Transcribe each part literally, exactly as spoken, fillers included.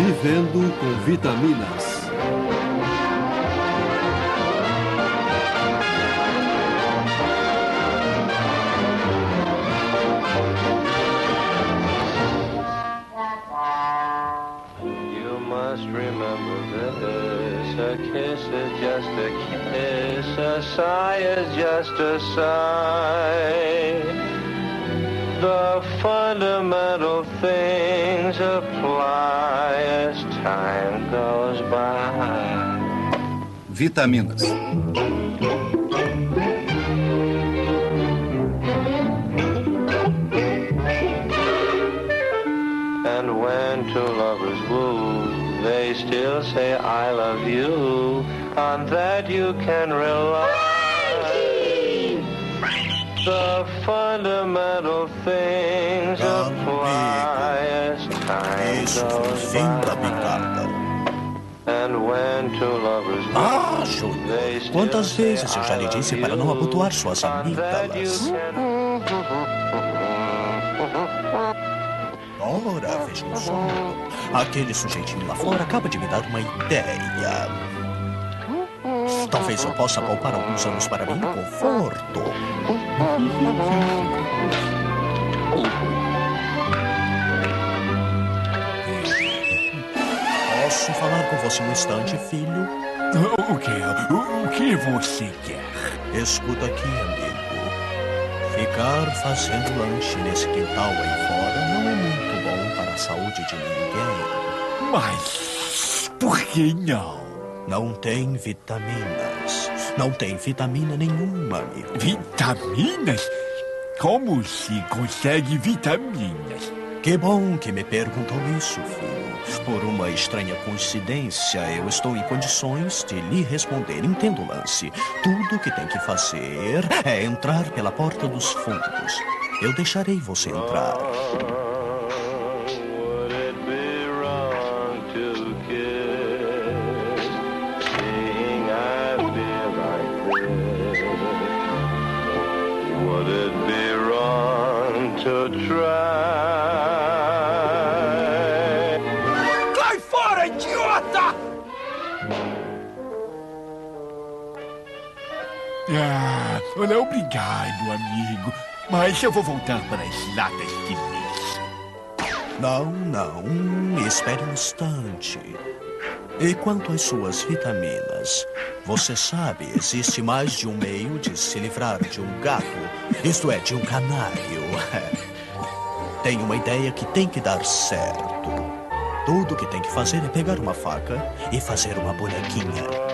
Vivendo com Vitaminas. You must remember this. A kiss is just a kiss. A sigh is just a sigh. The fundamental things apply as time goes by. Vitaminas. And when two lovers woo, they still say I love you. On that you can rely. The fundamental things apply as time goes by. And when two lovers Ah, Júnior, quantas vezes eu já lhe disse para não abotoar suas amígdalas? Ora, veja só. Aquele sujeitinho lá fora acaba de me dar uma ideia. Talvez eu possa poupar alguns anos para mim no conforto. Posso falar com você um instante, filho? O que? O, o que você quer? Escuta aqui, amigo. Ficar fazendo lanche nesse quintal aí fora não é muito bom para a saúde de ninguém. Mas por que não? Não tem vitaminas. Não tem vitamina nenhuma, amigo. Vitaminas? Como se consegue vitaminas? Que bom que me perguntou isso, filho. Por uma estranha coincidência, eu estou em condições de lhe responder. Entendo o lance. Tudo que tem que fazer é entrar pela porta dos fundos. Eu deixarei você entrar. Cai fora, idiota! Ah, olha, obrigado, amigo. Mas eu vou voltar para as latas de lixo. Não, não. Espere um instante. E quanto às suas vitaminas, você sabe, existe mais de um meio de se livrar de um gato, isto é, de um canário. Tem uma ideia que tem que dar certo. Tudo que tem que fazer é pegar uma faca e fazer uma bonequinha.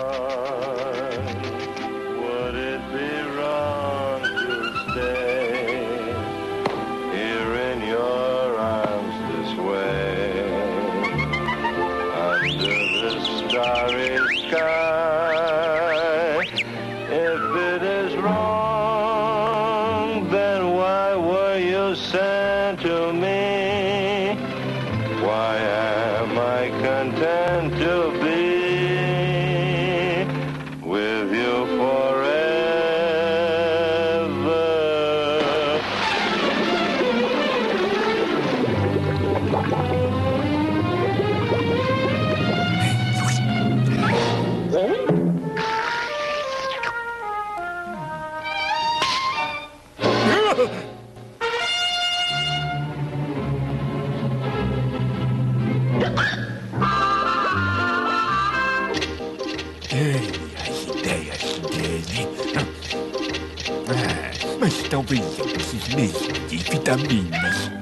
Talvez eu precise mesmo de vitaminas.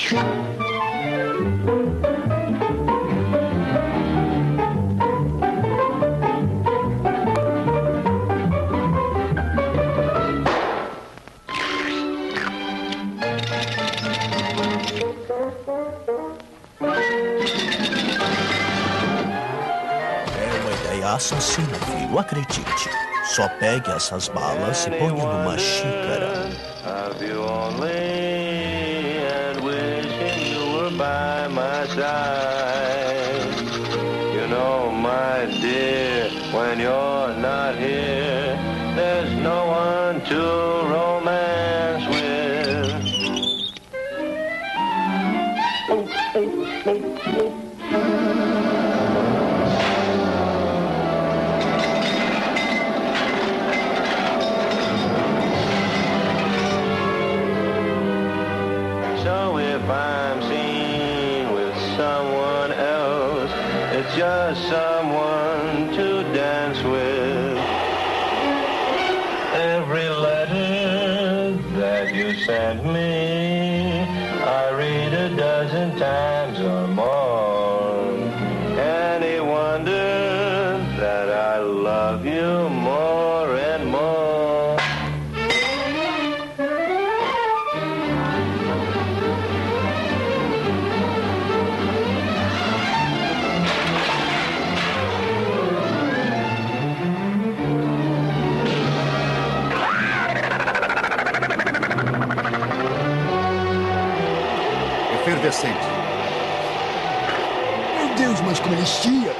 É uma ideia assassina, filho, acredite. Só pegue essas balas e ponha numa xícara. Have you only and wishing you were by my side. You know, my dear, when you're not here, there's no one to romance with. It's just someone to dance with. Every letter that you sent me, I read a dozen times or more. Any wonder that I love you more and more? Efervescente. Meu Deus, mas como ele chia!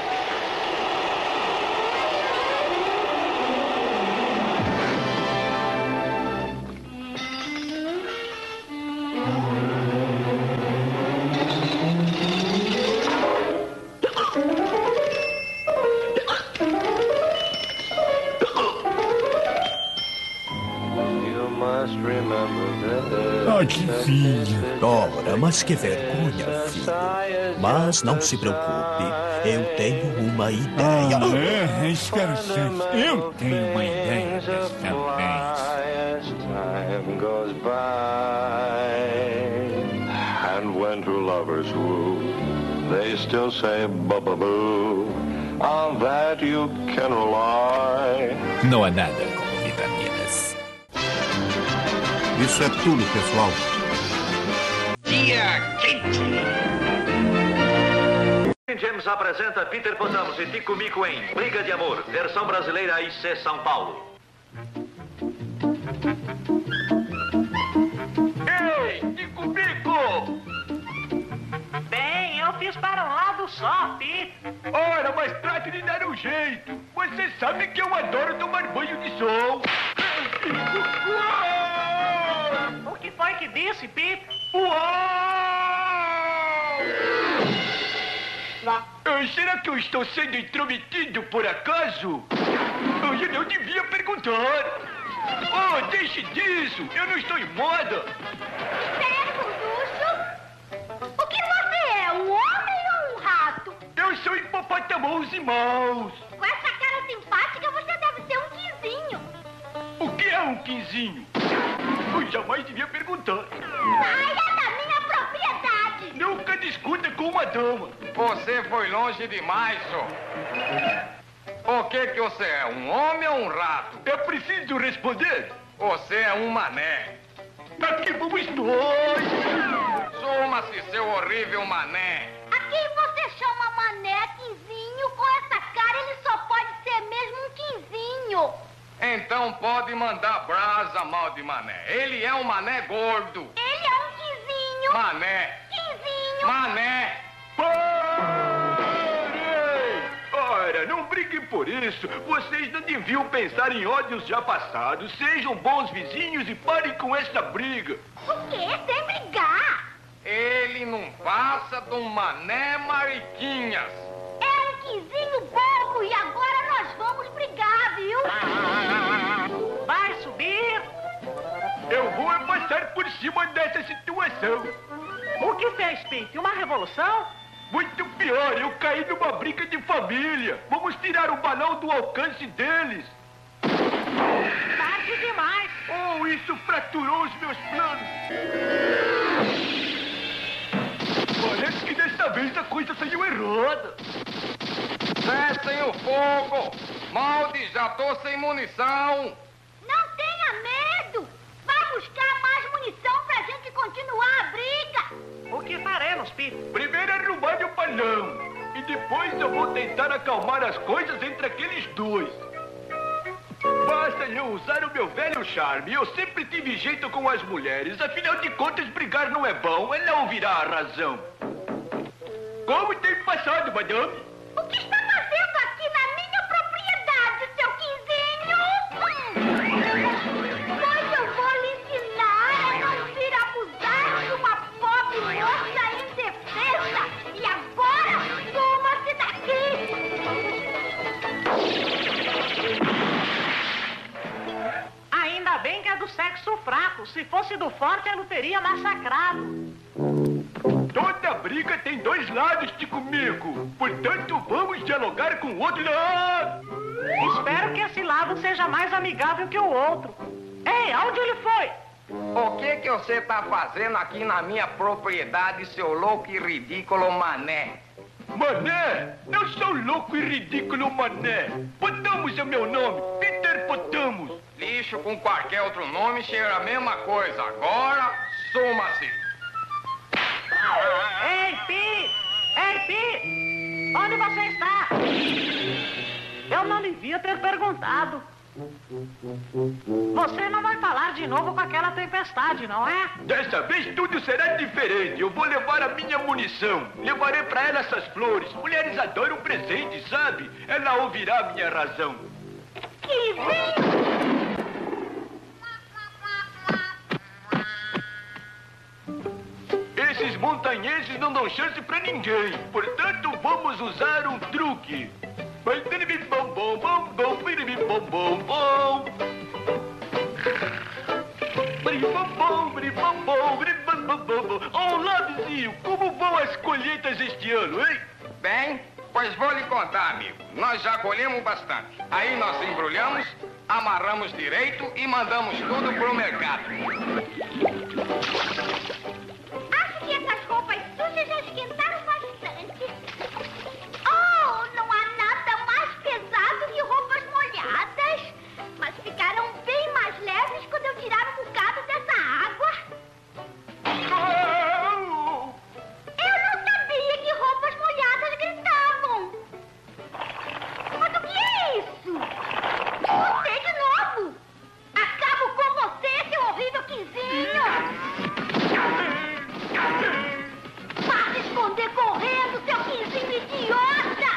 You must remember this. Ah, que filha! Ora, mas que vergonha, filho. Mas não se preocupe, eu tenho uma ideia. Ah, é? Espera um instante. Eu tenho uma ideia dessa vez. As time goes by, and when two lovers woo, they still say boo. On that you can rely. Não há nada como vitaminas. Isso é tudo, pessoal. James apresenta Peter Potamos e Tico Mico em Briga de Amor, versão brasileira I C São Paulo. Ei, Tico Mico! Bem, eu fiz para um lado só, Pete. Ora, mas trate de dar um jeito. Você sabe que eu adoro tomar banho de sol. O que foi que disse, Pete? Uau! Ah, será que eu estou sendo intrometido por acaso? Eu não devia perguntar. Oh, deixe disso. Eu não estou em moda. Sério, Ducho? O que você é, um homem ou um rato? Eu sou hipopótamos e maus. Com essa cara simpática, você deve ser um quinzinho. O que é um quinzinho? Eu jamais devia perguntar. Saia da minha propriedade! Nunca discuta com uma dama. Você foi longe demais, senhor. O que que você é, um homem ou um rato? É preciso responder? Você é um mané. Aqui vamos nós. Suma-se, seu horrível mané. A quem você chama mané, quinzinho? Com essa cara, ele só pode ser mesmo um quinzinho. Então pode mandar brasa, mal de mané. Ele é um mané gordo. Ele é um quinzinho. Mané. Quinzinho. Mané. Parem! Ora, não briguem por isso. Vocês não deviam pensar em ódios já passados. Sejam bons vizinhos e parem com essa briga. O quê? Sem brigar. Ele não passa de um mané mariquinhas. É um quinzinho bobo e agora nós vamos brigar, viu? Vai subir? Eu vou é passar por cima dessa situação. O que fez, Pete? Uma revolução? Muito pior, eu caí numa briga de família. Vamos tirar o balão do alcance deles. Tarde demais. Oh, isso fraturou os meus planos. Parece que desta vez a coisa saiu errada. Cessem o fogo. Malde, já tô sem munição. Não tenha medo. Vai buscar mais munição pra gente continuar a briga. O que faremos, Pete? Primeiro arrumar o balão. E depois eu vou tentar acalmar as coisas entre aqueles dois. Basta eu usar o meu velho charme. Eu sempre tive jeito com as mulheres. Afinal de contas, brigar não é bom. Ela ouvirá a razão. Como tem passado, madame? O que está fazendo aqui na minha propriedade, seu quinzinho? Hum. Pois eu vou lhe ensinar a não vir abusar de uma pobre moça indefesa. E agora, suma-se daqui. Ainda bem que é do sexo fraco. Se fosse do forte, ela o teria massacrado. Toda briga tem dois lados, Tico Mico. Portanto, vamos dialogar com o outro lado. Espero que esse lado seja mais amigável que o outro. Ei, aonde ele foi? O que que você tá fazendo aqui na minha propriedade, seu louco e ridículo mané? Mané? Eu sou louco e ridículo, mané. Potamos é meu nome, Peter Potamos. Lixo com qualquer outro nome cheira a mesma coisa. Agora, suma-se. Ei, Pi! Ei, Pi! Onde você está? Eu não devia ter perguntado. Você não vai falar de novo com aquela tempestade, não é? Dessa vez tudo será diferente. Eu vou levar a minha munição. Levarei pra ela essas flores. Mulheres adoram presente, sabe? Ela ouvirá a minha razão. Que lindo! Esses montanheses não dão chance pra ninguém. Portanto, vamos usar um truque. Vai biribi bom bom bom bom biribi bom bom bom. Biribi bom bom biribi bom bom biribi bom bom bom. Olá, vizinho, como vão as colheitas este ano, hein? Bem, pois vou lhe contar, amigo. Nós já colhemos bastante. Aí nós embrulhamos, amarramos direito e mandamos tudo pro mercado. Acho que essas roupas sujas já esquentaram bastante. Oh, não há nada mais pesado que roupas molhadas. Mas ficaram bem mais leves quando eu tirar um bocado dessa água. Eu não sabia que roupas molhadas gritavam. Mas o que é isso? Você de novo! Acabo com você, seu horrível quinzinho! Vá se esconder correndo, seu quinzinho idiota!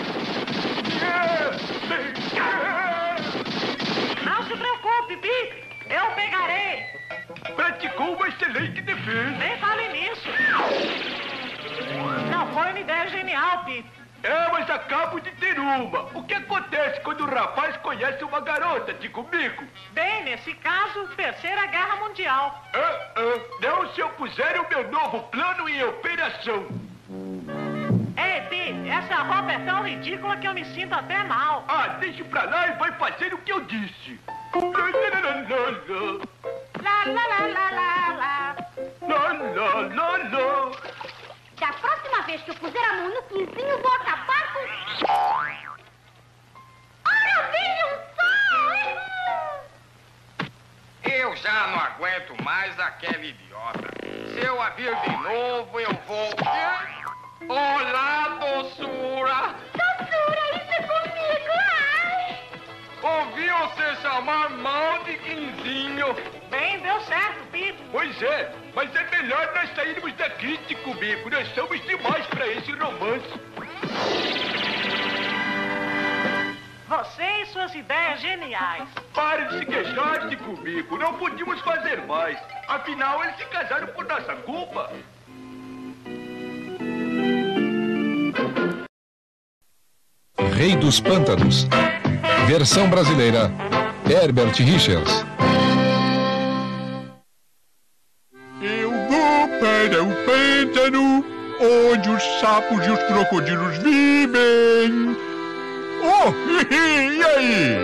Não se preocupe, Pi. Eu pegarei. Praticou uma excelente defesa. Nem fale nisso. Não foi uma ideia genial, Pi. É, mas acabo de ter uma. O que acontece quando o rapaz conhece uma garota, Tico Mico? Bem, nesse caso, Terceira Guerra Mundial. Ah, ah, não se eu puser o meu novo plano em operação. Ei, Pi, essa roupa é tão ridícula que eu me sinto até mal. Ah, deixe pra lá e vai fazer o que eu disse. Lá, lá, lá, lá, lá, lá. Lá, lá, lá, lá. Da próxima vez que eu puser a mão no quinzinho, vou acabar com... Ora, vejam só! Eu já não aguento mais aquela idiota. Se eu a vir de novo, eu vou... Olá, doçura! Doçura, isso é comigo, ai! Ouvi você chamar mal de quinzinho. Bem, deu certo, Pi. Pois é, mas é melhor nós sairmos daqui, Tico Mico. Nós somos demais pra esse romance. Você e suas ideias geniais. Pare de se queixar, Tico Mico. Não podíamos fazer mais. Afinal, eles se casaram por nossa culpa. Rei dos Pântanos. Versão brasileira, Herbert Richards. Eu vou para o pântano, onde os sapos e os crocodilos vivem. Oh, e aí?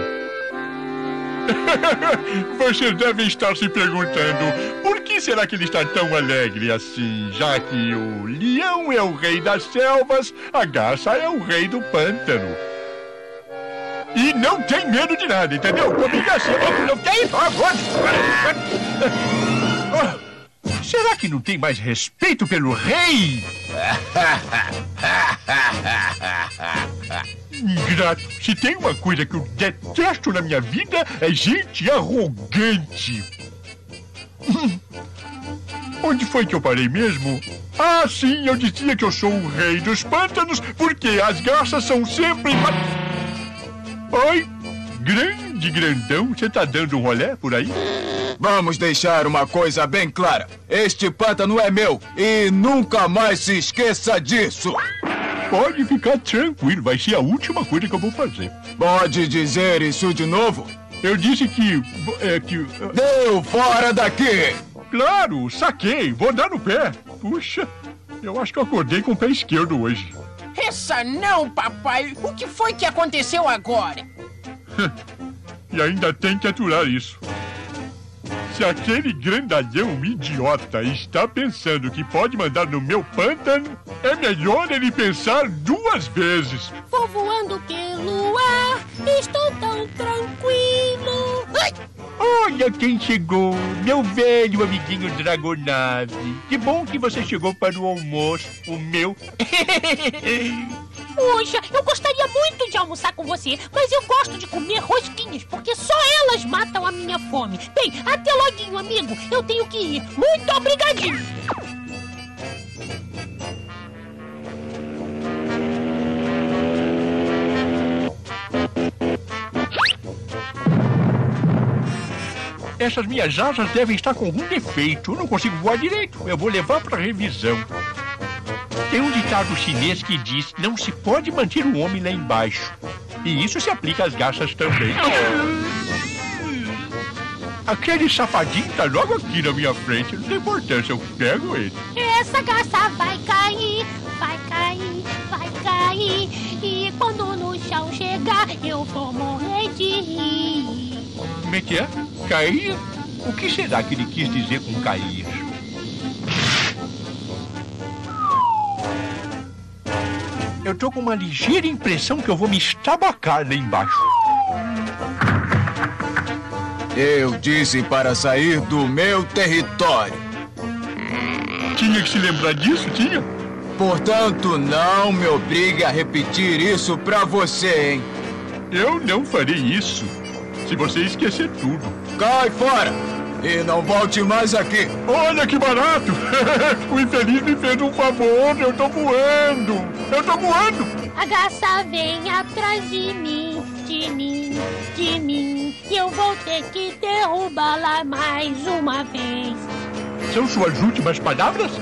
Vocês devem estar se perguntando, por que será que ele está tão alegre assim? Já que o leão é o rei das selvas, a garça é o rei do pântano. E não tem medo de nada, entendeu? Comigo assim, não tem favor. Será que não tem mais respeito pelo rei? Ingrato, se tem uma coisa que eu detesto na minha vida, é gente arrogante. Onde foi que eu parei mesmo? Ah, sim, eu dizia que eu sou o rei dos pântanos, porque as garças são sempre... Oi, grande grandão, você tá dando um rolé por aí? Vamos deixar uma coisa bem clara. Este pântano é meu e nunca mais se esqueça disso. Pode ficar tranquilo, vai ser a última coisa que eu vou fazer. Pode dizer isso de novo? Eu disse que... É, que... Deu fora daqui! Claro, saquei, vou dar no pé. Puxa... Eu acho que eu acordei com o pé esquerdo hoje. Essa não, papai. O que foi que aconteceu agora? E ainda tem que aturar isso. Se aquele grandalhão idiota está pensando que pode mandar no meu pântano, é melhor ele pensar duas vezes. Vou voando pelo ar, estou tão tranquilo. Ai! Olha quem chegou, meu velho amiguinho Dragonave. Que bom que você chegou para o almoço, o meu. Puxa, eu gostaria muito de almoçar com você, mas eu gosto de comer rosquinhas, porque só elas matam a minha fome. Bem, até loguinho, amigo. Eu tenho que ir. Muito obrigadinho. Essas minhas asas devem estar com algum defeito. Eu não consigo voar direito. Eu vou levar para revisão. Tem um ditado chinês que diz: não se pode manter o homem lá embaixo. E isso se aplica às garças também. Aquele safadinho está logo aqui na minha frente. Não tem importância, eu pego ele. Essa garça vai cair, vai cair, vai cair. E quando no chão chegar, eu vou morrer de rir. Como é que é? Cair? O que será que ele quis dizer com cair? Eu tô com uma ligeira impressão que eu vou me estabacar lá embaixo. Eu disse para sair do meu território. Tinha que se lembrar disso, tinha? Portanto, não me obrigue a repetir isso pra você, hein? Eu não farei isso. Se você esquecer tudo. Cai fora! E não volte mais aqui! Olha que barato! O infeliz me fez um favor, eu tô voando! Eu tô voando! A garça vem atrás de mim, de mim, de mim. E eu vou ter que derrubá-la mais uma vez. São suas últimas palavras?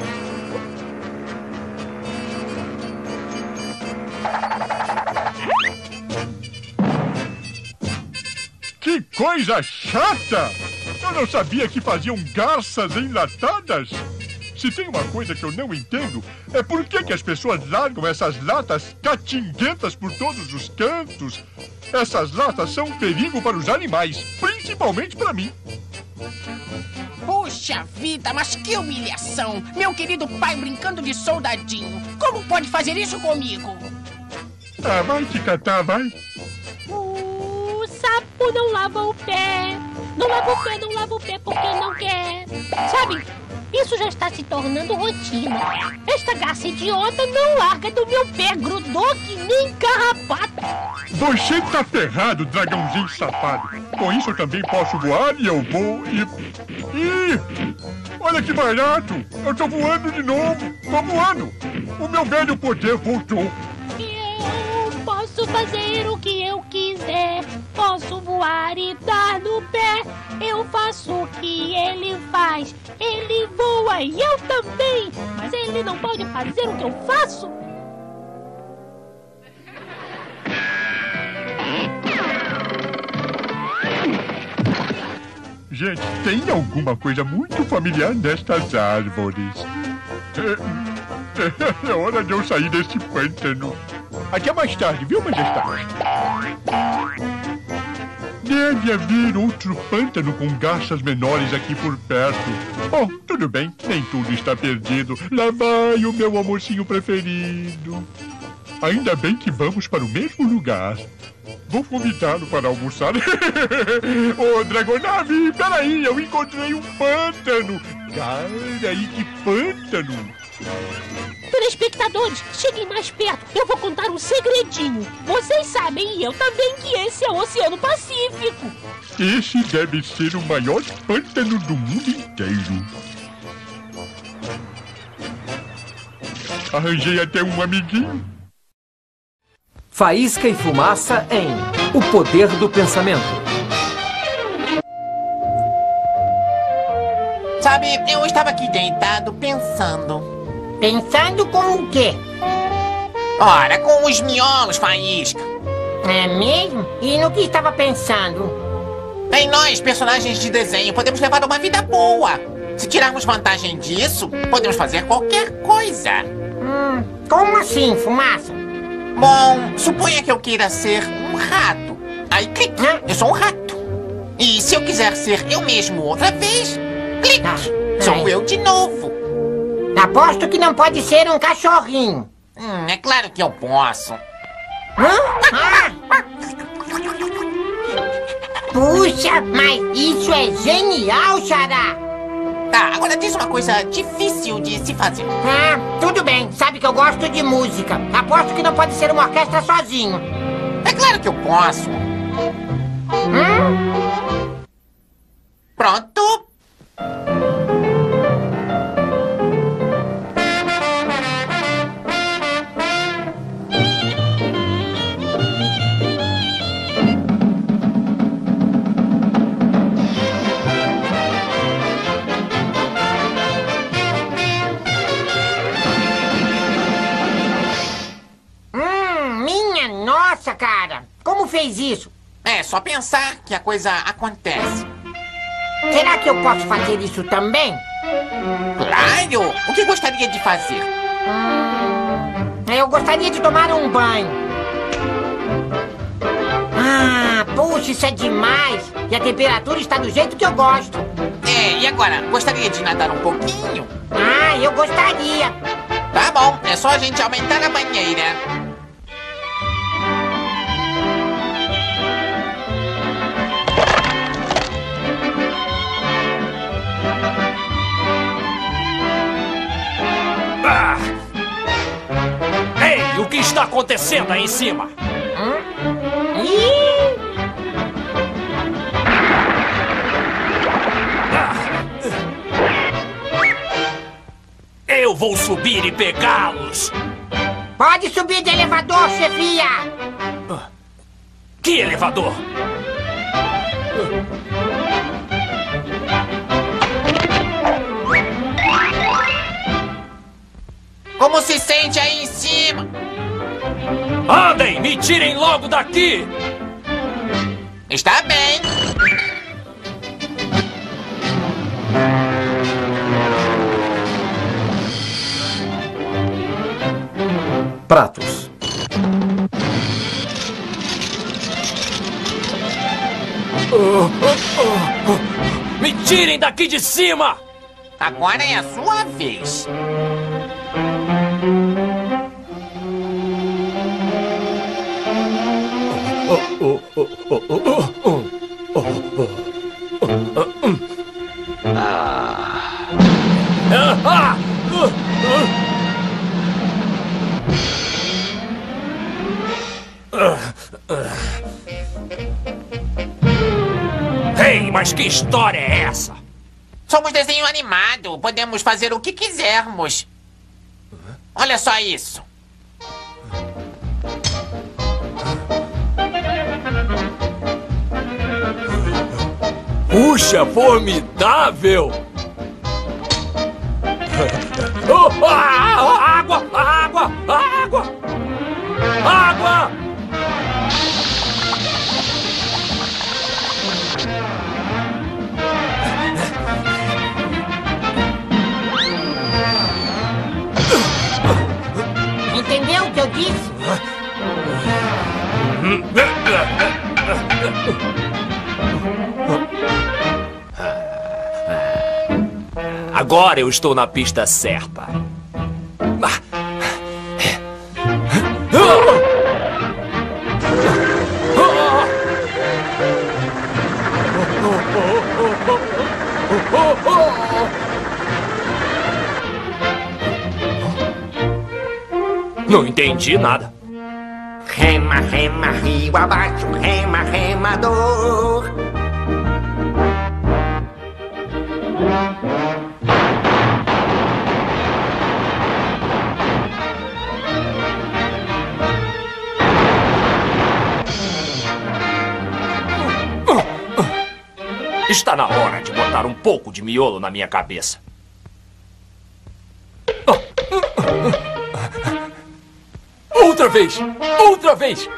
Que coisa chata! Eu não sabia que faziam garças enlatadas. Se tem uma coisa que eu não entendo, é por que, que as pessoas largam essas latas catinguentas por todos os cantos. Essas latas são um perigo para os animais, principalmente para mim. Puxa vida, mas que humilhação! Meu querido pai brincando de soldadinho. Como pode fazer isso comigo? Ah, vai te catar, vai. O sapo não lava o pé. Não lava o pé, não lava o pé porque não quer. Sabe, isso já está se tornando rotina. Esta garça idiota não larga do meu pé. Grudou que nem carrapato. Você tá ferrado, dragãozinho safado. Com isso eu também posso voar e eu vou e... Ih! Olha que barato! Eu tô voando de novo! Tô voando! O meu velho poder voltou. Eu posso fazer o que eu quiser. Posso voar e dar no pé. Eu faço o que ele faz. Ele voa e eu também. Mas ele não pode fazer o que eu faço. Gente, tem alguma coisa muito familiar nestas árvores. É, é hora de eu sair deste pântano. Até mais tarde, viu, majestade? Deve haver outro pântano com garças menores aqui por perto. Bom, tudo bem, nem tudo está perdido. Lá vai o meu almocinho preferido. Ainda bem que vamos para o mesmo lugar. Vou convidá-lo para almoçar. Ô, Dragonave, peraí, eu encontrei um pântano. Cara, aí que pântano. Telespectadores, cheguem mais perto. Eu vou contar um segredinho. Vocês sabem, e eu também, que esse é o Oceano Pacífico. Esse deve ser o maior pântano do mundo inteiro. Arranjei até um amiguinho. Faísca e Fumaça em O Poder do Pensamento. Sabe, eu estava aqui deitado pensando. Pensando com o quê? Ora, com os miolos, Faísca. É mesmo? E no que estava pensando? Bem, nós, personagens de desenho, podemos levar uma vida boa. Se tirarmos vantagem disso, podemos fazer qualquer coisa. Hum, como assim, Fumaça? Bom, suponha que eu queira ser um rato. Aí, clique, eu sou um rato. E se eu quiser ser eu mesmo outra vez, clique, ah, sou eu de novo. Aposto que não pode ser um cachorrinho. Hum, é claro que eu posso. Hã? Ah! Puxa, mas isso é genial, Xará! Tá, agora diz uma coisa difícil de se fazer. Ah, tudo bem. Sabe que eu gosto de música. Aposto que não pode ser uma orquestra sozinho. É claro que eu posso. Hum? Pronto. Cara, como fez isso? É só pensar que a coisa acontece. Será que eu posso fazer isso também? Claro! O que gostaria de fazer? Hum, eu gostaria de tomar um banho. Ah, puxa, isso é demais! E a temperatura está do jeito que eu gosto. É, e agora? Gostaria de nadar um pouquinho? Ah, eu gostaria. Tá bom, é só a gente aumentar a banheira. Ah! Ei, o que está acontecendo aí em cima? Hum? Ih! Ah! Eu vou subir e pegá-los. Pode subir de elevador, chefia. Que elevador? Como se sente aí em cima? Andem, me tirem logo daqui! Está bem. Pratos. Oh, oh, oh, oh. Me tirem daqui de cima! Agora é a sua vez. Ei, mas que história é essa? Somos desenho animado. Podemos fazer o que quisermos. Olha só isso. Puxa, formidável! Oh, ah, água! Água! Água! Água! Entendeu o que eu disse? Agora eu estou na pista certa. Não entendi nada. Rema, rema, rio abaixo, rema, remador. Está na hora de botar um pouco de miolo na minha cabeça. Outra vez! Outra vez!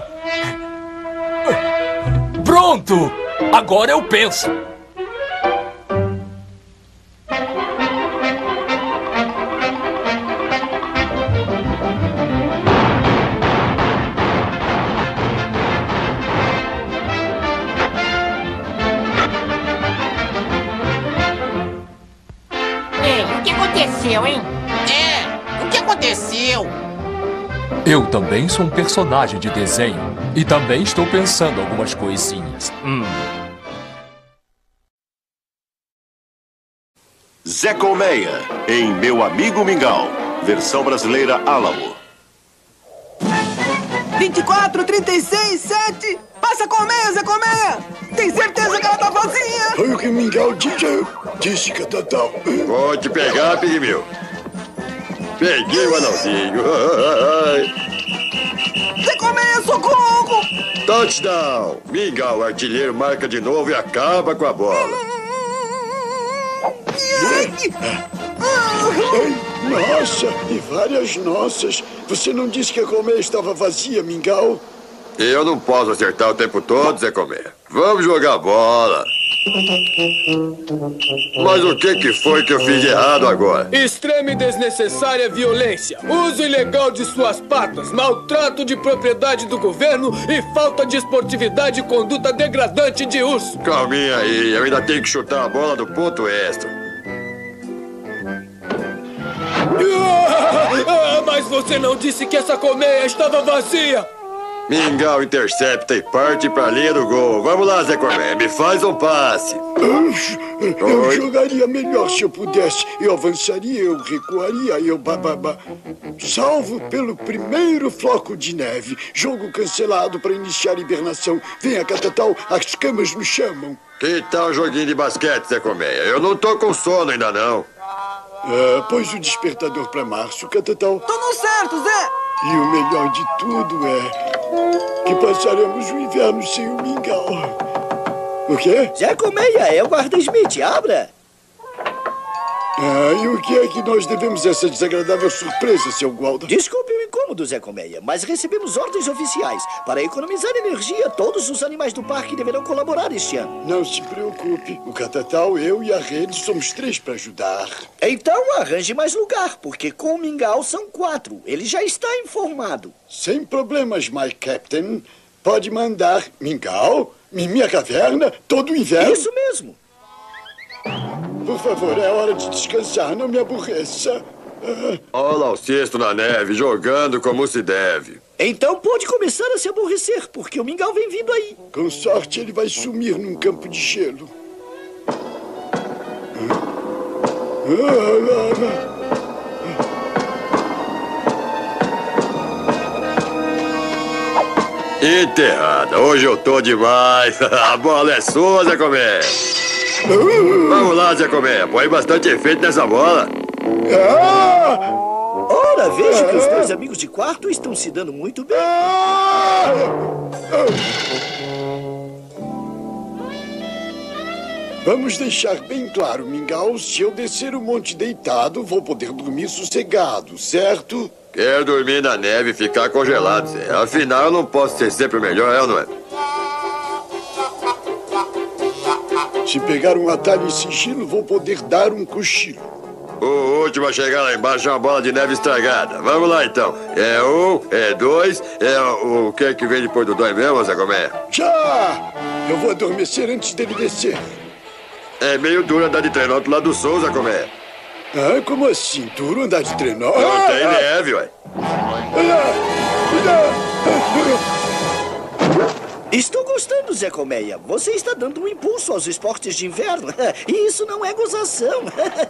Pronto! Agora eu penso. aconteceu, hein? É, o que aconteceu? Eu também sou um personagem de desenho. E também estou pensando algumas coisinhas. Hum. Zé Colmeia, em Meu Amigo Mingau. Versão brasileira Álamo. vinte e quatro, trinta e seis, sete. Passa Colmeia, Zé Colmeia. Tem certeza que ela tá vazia? Foi o que Mingau disse, disse que tá tal. Vou te pegar, Pigmeu. Peguei o anãozinho. Zé Colmeia, socorro! Touchdown! Mingau, artilheiro, marca de novo e acaba com a bola. Nossa, e várias nossas. Você não disse que a colmeia estava vazia, Mingau? Eu não posso acertar o tempo todo, Zé Colmeia. Vamos jogar bola. Mas o que que foi que eu fiz de errado agora? Extrema e desnecessária violência, uso ilegal de suas patas, maltrato de propriedade do governo e falta de esportividade e conduta degradante de urso. Calminha aí, eu ainda tenho que chutar a bola do ponto extra. Ah, mas você não disse que essa colmeia estava vazia! Mingau intercepta e parte pra linha do gol. Vamos lá, Zé Colmeia, me faz um passe. Eu Oi. jogaria melhor se eu pudesse. Eu avançaria, eu recuaria, eu bababá. Salvo pelo primeiro floco de neve. Jogo cancelado para iniciar a hibernação. Venha, Catatal, as camas me chamam. Que tal joguinho de basquete, Zé Colmeia? Eu não tô com sono ainda, não. Ah, pôs o despertador pra março, Catatal. Tô no certo, Zé! E o melhor de tudo é que passaremos o inverno sem o Mingau. O quê? Zé Colmeia, é o guarda Smith, abra! Ah, e o que é que nós devemos a essa desagradável surpresa, seu Gualda? Desculpe o incômodo, Zé Colmeia, mas recebemos ordens oficiais. Para economizar energia, todos os animais do parque deverão colaborar este ano. Não se preocupe. O Catatal, eu e a Rede somos três para ajudar. Então arranje mais lugar, porque com o Mingau são quatro. Ele já está informado. Sem problemas, my captain. Pode mandar Mingau, em minha caverna, todo o inverno. Isso mesmo. Por favor, é hora de descansar, não me aborreça. Ah. Olha lá o cesto na neve, jogando como se deve. Então pode começar a se aborrecer, porque o Mingau vem vindo aí. Com sorte, ele vai sumir num campo de gelo. Enterrada, hoje eu tô demais. A bola é sua, Zé Colmeia. Vamos lá, Zé Colmeia, põe bastante efeito nessa bola. Ora, vejo que os dois amigos de quarto estão se dando muito bem. Vamos deixar bem claro, Mingau, se eu descer o monte deitado, vou poder dormir sossegado, certo? Quero dormir na neve e ficar congelado, Zé. Afinal, eu não posso ser sempre o melhor, é ou não é? Se pegar um atalho em sigilo, vou poder dar um cochilo. O último a chegar lá embaixo é uma bola de neve estragada. Vamos lá, então. É um, é dois, é o, o que é que vem depois do dois mesmo, Zé Colmeia? Já! Eu vou adormecer antes dele descer. É meio duro andar de trenó do lado do sul, Zé Colmeia. Ah, como assim? Duro andar de trenó? Não ah, tem ah, neve, ué. Estou gostando, Zé Colmeia. Você está dando um impulso aos esportes de inverno. E isso não é gozação.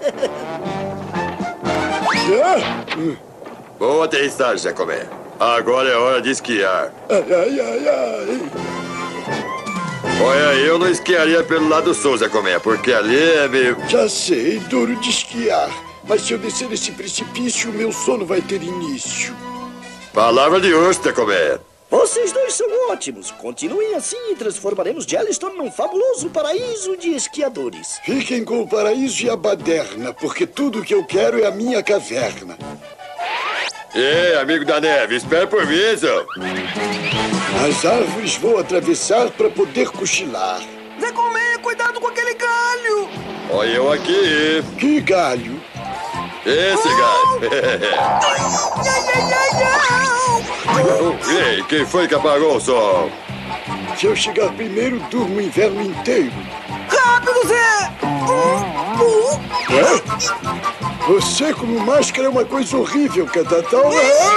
Boa aterrissagem, Zé Colmeia. Agora é hora de esquiar. Ai, ai, ai, ai. Olha, eu não esquiaria pelo lado sul, Zé Colmeia, porque ali é meio... Já sei, duro de esquiar. Mas se eu descer esse precipício, meu sono vai ter início. Palavra de urso, Zé Colmeia. Vocês dois são ótimos. Continuem assim e transformaremos Jellystone num fabuloso paraíso de esquiadores. Fiquem com o paraíso e a baderna, porque tudo o que eu quero é a minha caverna. Ei, amigo da neve, espere por mim, seu. As árvores vou atravessar para poder cochilar. Zé Colmeia, cuidado com aquele galho! Olha eu aqui. Que galho? Esse galho. Ai, ai, ai, ai. Ei, quem foi que apagou o sol? Se eu chegar primeiro, durmo o inverno inteiro. Rápido, Zé! É? Você como máscara é uma coisa horrível, Catatal.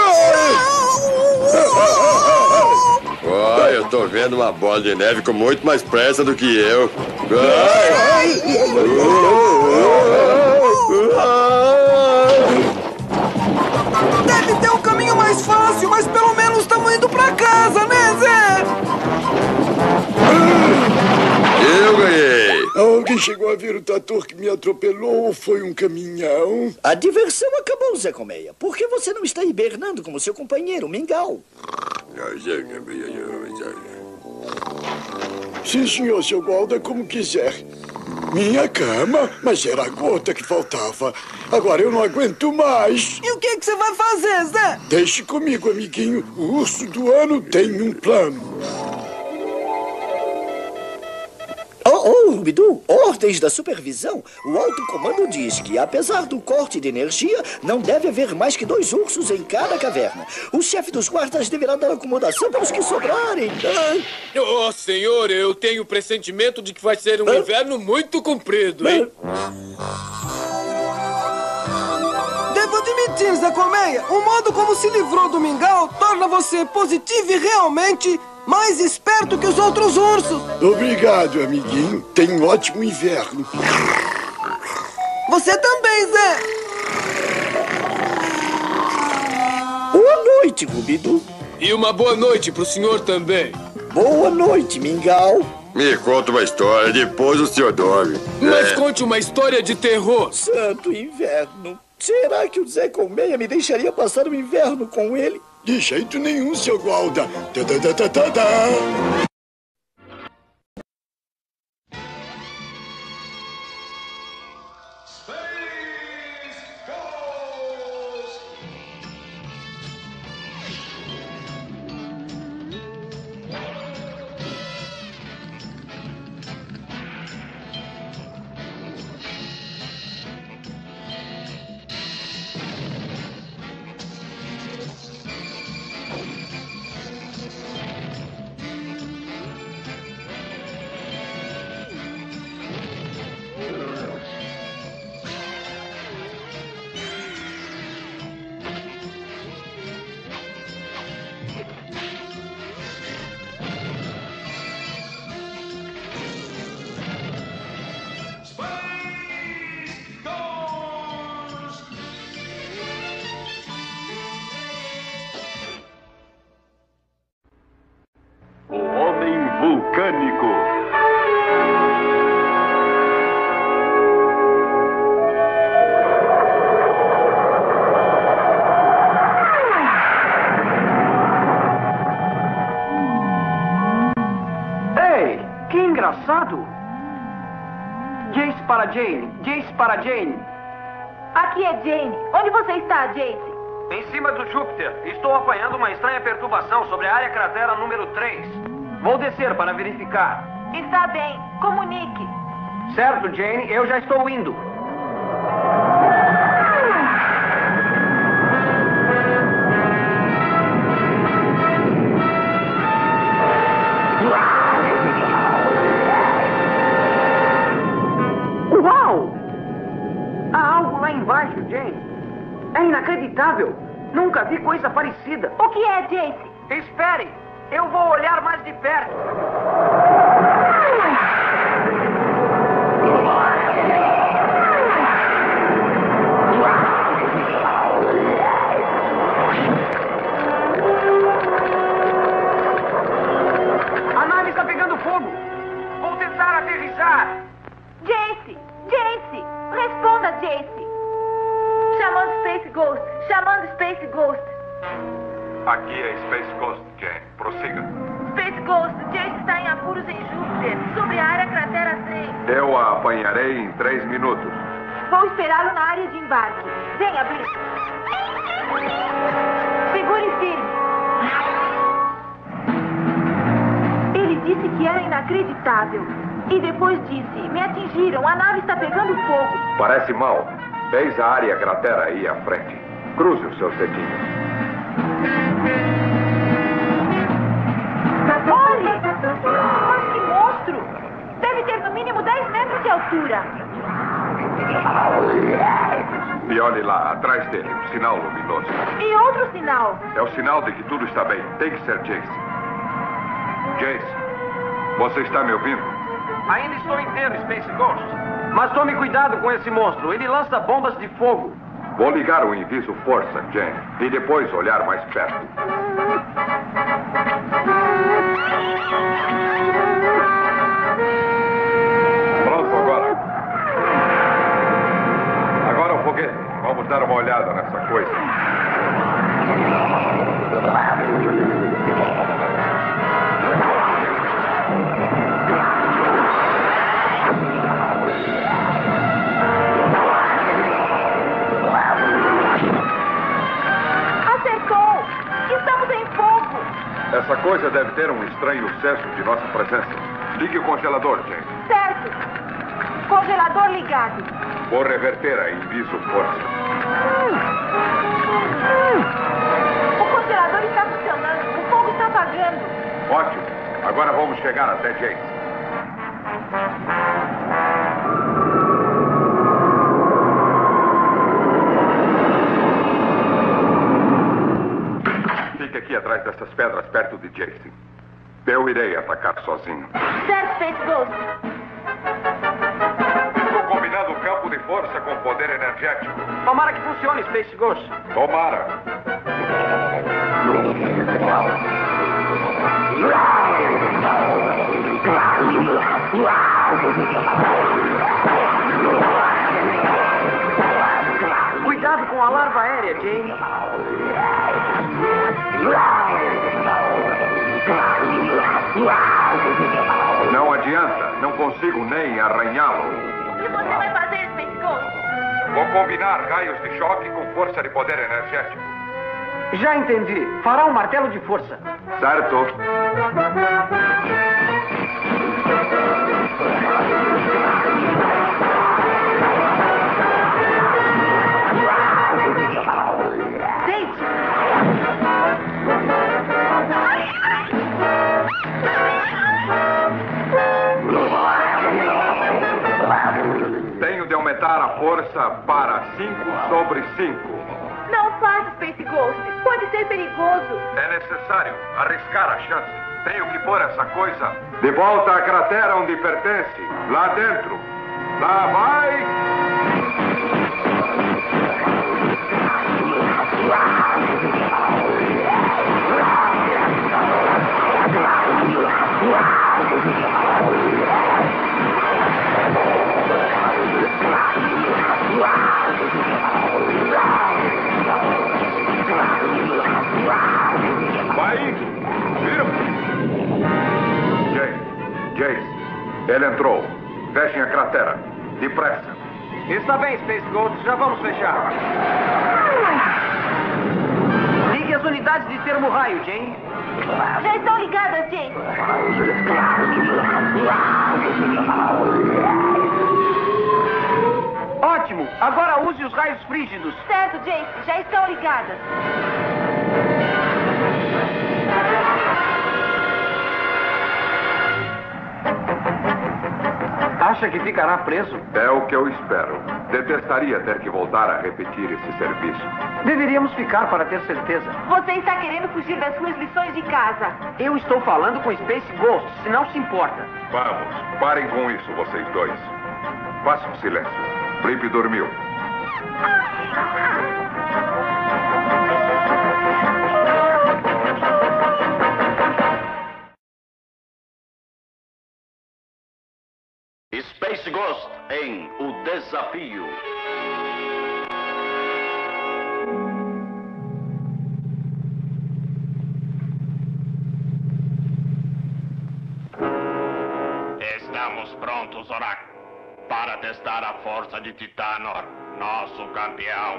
Ó, eu tô vendo uma bola de neve com muito mais pressa do que eu. Deve ter um caminho mais fácil, mas pelo menos estamos indo pra casa, né, Zé? Eu ganhei! Alguém chegou a ver o trator que me atropelou ou foi um caminhão? A diversão acabou, Zé Colmeia. Por que você não está hibernando como seu companheiro, Mingau? Sim, senhor, seu Gualda, como quiser. Minha cama? Mas era a gota que faltava. Agora eu não aguento mais. E o que, que você vai fazer, Zé? Deixe comigo, amiguinho. O urso do ano tem um plano. Oh, oh, Rubidu, ordens da supervisão. O alto comando diz que, apesar do corte de energia, não deve haver mais que dois ursos em cada caverna. O chefe dos guardas deverá dar acomodação para os que sobrarem. Oh, senhor, eu tenho o pressentimento de que vai ser um ah? inverno muito comprido, hein? Devo admitir, Zé Colmeia, o modo como se livrou do Mingau torna você positivo e realmente mais esperto que os outros ursos. Obrigado, amiguinho. Tem um ótimo inverno. Você também, Zé. Boa noite, Rubidu. E uma boa noite pro senhor também. Boa noite, Mingau. Me conta uma história, depois o senhor dorme. Mas é. conte uma história de terror. Santo inverno. Será que o Zé Colmeia me deixaria passar o inverno com ele? De jeito nenhum, seu Gualda. Tá, tá, tá, tá, tá, tá. Vulcânico. Ei, que engraçado. Jace para Jane, Jace para Jane. Aqui é Jane. Onde você está, Jace? Em cima do Júpiter. Estou apanhando uma estranha perturbação sobre a área cratera número três. Vou descer para verificar. Está bem. Comunique. Certo, Jane. Eu já estou indo. Uau! Há algo lá embaixo, Jane. É inacreditável. Nunca vi coisa parecida. O que é, Jace? Espere. Eu vou olhar mais de perto. A nave está pegando fogo. Vou tentar aterrissar. Jace! Jace! Responda, Jace! Chamando Space Ghost! Chamando Space Ghost! Aqui é Space Ghost, Jane. Prossiga. Space Ghost, Jace está em apuros em Júpiter, sobre a área cratera três. Eu a apanharei em três minutos. Vou esperá-lo na área de embarque. Venha, Blitz. Segure firme. Ele disse que era inacreditável. E depois disse, me atingiram, a nave está pegando fogo. Parece mal. Eis a área cratera aí à frente. Cruze os seus dedinhos. Olhe! Mas que monstro! Deve ter no mínimo dez metros de altura. E olhe lá, atrás dele, um sinal luminoso. E outro sinal. É o sinal de que tudo está bem. Tem que ser Jace. Jace, você está me ouvindo? Ainda estou inteiro, Space Ghost. Mas tome cuidado com esse monstro. Ele lança bombas de fogo. Vou ligar o Inviso Força, Jane, e depois olhar mais perto. Pronto agora. Agora o foguete. Vamos dar uma olhada nessa coisa. Acertou! Estamos em fogo! Essa coisa deve ter um estranho senso de nossa presença. Ligue o congelador, Jane. Certo. Congelador ligado. Vou reverter a Inviso Força. O congelador está funcionando. O fogo está apagando. Ótimo. Agora vamos chegar até Jace. Fique aqui atrás dessas pedras, perto de Jace. Eu irei atacar sozinho. Certo, Space Ghost. Estou combinando o campo de força com poder energético. Tomara que funcione, Space Ghost. Tomara. Cuidado com a larva aérea, Jane. Não adianta, não consigo nem arranhá-lo. O que você vai fazer, Space Ghost? Vou combinar raios de choque com força de poder energético. Já entendi. Fará um martelo de força. Certo. Tenho de aumentar a força para cinco sobre cinco. Não faça, Space Ghost. Pode ser perigoso. É necessário arriscar a chance. Tenho que pôr essa coisa de volta à cratera onde pertence. Lá dentro. Lá vai! Vai! Viram? Jace, Jace, ele entrou. Fechem a cratera. Depressa. Está bem, Space Ghost. Já vamos fechar. Ligue as unidades de termo-raio, Jane. Já estão ligadas, Jane. Ótimo. Agora use os raios frígidos. Certo, Jace. Já estão ligadas. Acha que ficará preso? É o que eu espero. Detestaria ter que voltar a repetir esse serviço. Deveríamos ficar para ter certeza. Você está querendo fugir das suas lições de casa. Eu estou falando com Space Ghost, se não se importa. Vamos, parem com isso, vocês dois. Façam silêncio. Blip dormiu. Space Ghost em O Desafio. Estamos prontos, Zorak, para testar a força de Titanor, nosso campeão.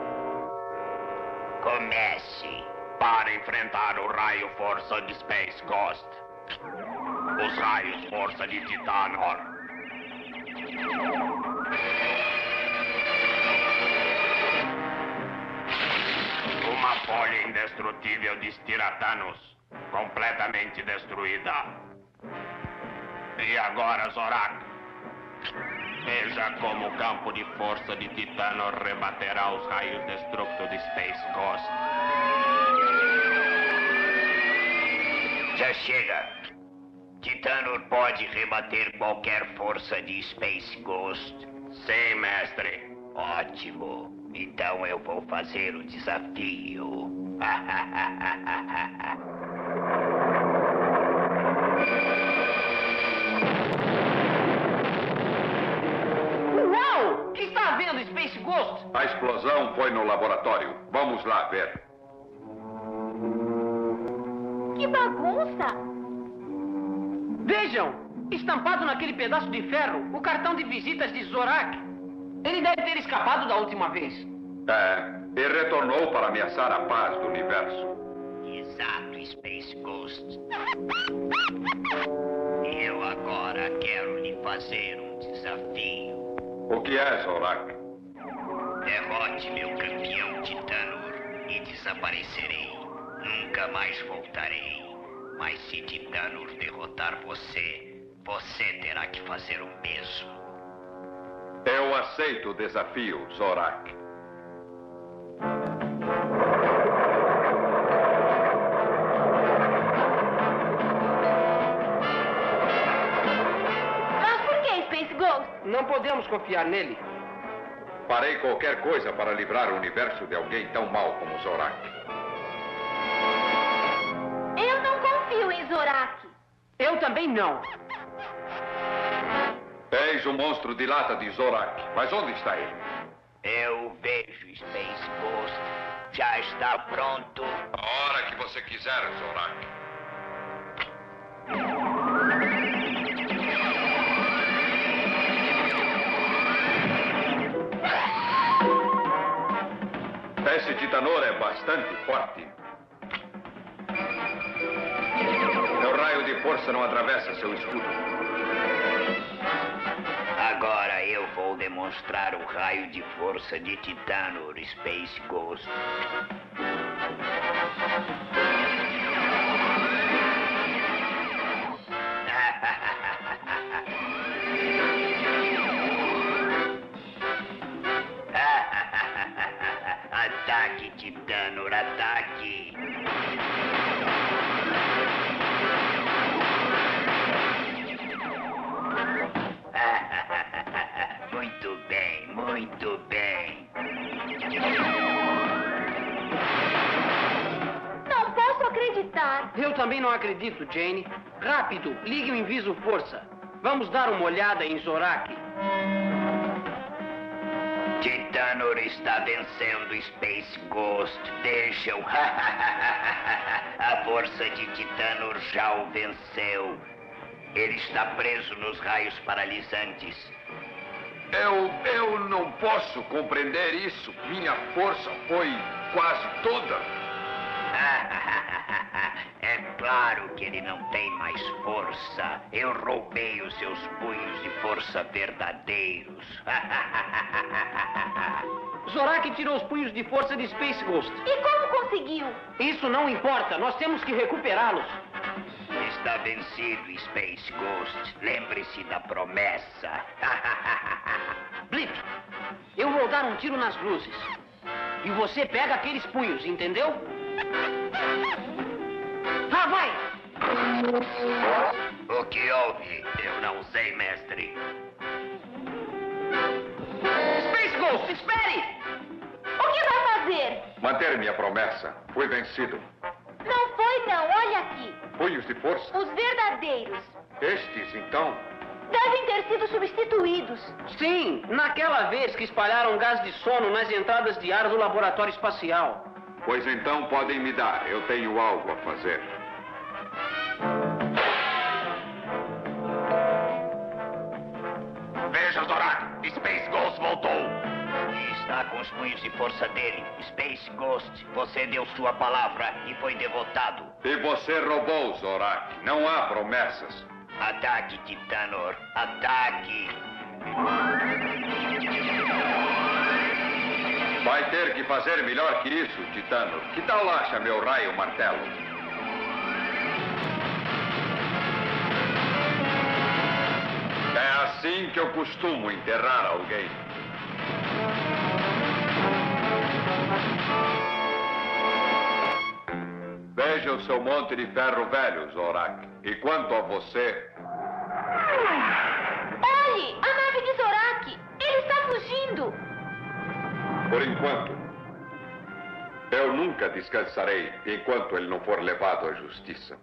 Comece para enfrentar o raio força de Space Ghost. Os raios força de Titanor. Uma folha indestrutível de Stiratanos, completamente destruída. E agora, Zorak, Veja como o campo de força de Titânor rebaterá os raios destructo de Space Ghost. Já chega. Titânor pode rebater qualquer força de Space Ghost. Sim, mestre. Ótimo. Então eu vou fazer o desafio. Uau! O que está havendo, Space Ghost? A explosão foi no laboratório. Vamos lá ver. Que bagunça! Vejam! Estampado naquele pedaço de ferro, o cartão de visitas de Zorak. Ele deve ter escapado da última vez. É, e retornou para ameaçar a paz do universo. Exato, Space Ghost. E eu agora quero lhe fazer um desafio. O que é, Zorak? Derrote meu campeão Titânor e desaparecerei. Nunca mais voltarei. Mas se Titânor derrotar você, você terá que fazer o mesmo. Eu aceito o desafio, Zorak. Mas por que, Space Ghost? Não podemos confiar nele. Farei qualquer coisa para livrar o universo de alguém tão mau como Zorak. Eu não confio em Zorak. Eu também não. Eis o monstro de lata de Zorak. Mas onde está ele? Eu vejo, Space Ghost. Já está pronto. A hora que você quiser, Zorak. Esse Titânor é bastante forte. Meu raio de força não atravessa seu escudo. Agora eu vou demonstrar o raio de força de Titânor, Space Ghost. Ataque, Titânor, ataque! Muito bem, muito bem. Não posso acreditar. Eu também não acredito, Jane. Rápido, ligue o Inviso Força. Vamos dar uma olhada em Zorak. Titânor está vencendo Space Ghost. Deixa-o. A força de Titânor já o venceu. Ele está preso nos raios paralisantes. Eu, eu não posso compreender isso. Minha força foi quase toda. É claro que ele não tem mais força. Eu roubei os seus punhos de força verdadeiros. Zorak tirou os punhos de força de Space Ghost. E como conseguiu? Isso não importa. Nós temos que recuperá-los. Está vencido, Space Ghost. Lembre-se da promessa. Blip, eu vou dar um tiro nas luzes. E você pega aqueles punhos, entendeu? Ah, vai! O que houve? Eu não sei, mestre. Space Ghost, espere! O que vai fazer? Manter minha promessa. Fui vencido. Não foi, não. Olha aqui. Punhos de força? Os verdadeiros. Estes, então? Devem ter sido substituídos. Sim, naquela vez que espalharam gás de sono nas entradas de ar do laboratório espacial. Pois então podem me dar. Eu tenho algo a fazer. Veja, Zorak. Space Ghost voltou. Está com os punhos de força dele. Space Ghost, você deu sua palavra e foi derrotado. E você roubou, Zorak. Não há promessas. Ataque, Titânor. Ataque. Vai ter que fazer melhor que isso, Titânor. Que tal acha meu raio martelo? É assim que eu costumo enterrar alguém. Veja o seu monte de ferro velho, Zorak. E quanto a você... Olhe! A nave de Zorak! Ele está fugindo! Por enquanto, eu nunca descansarei enquanto ele não for levado à justiça.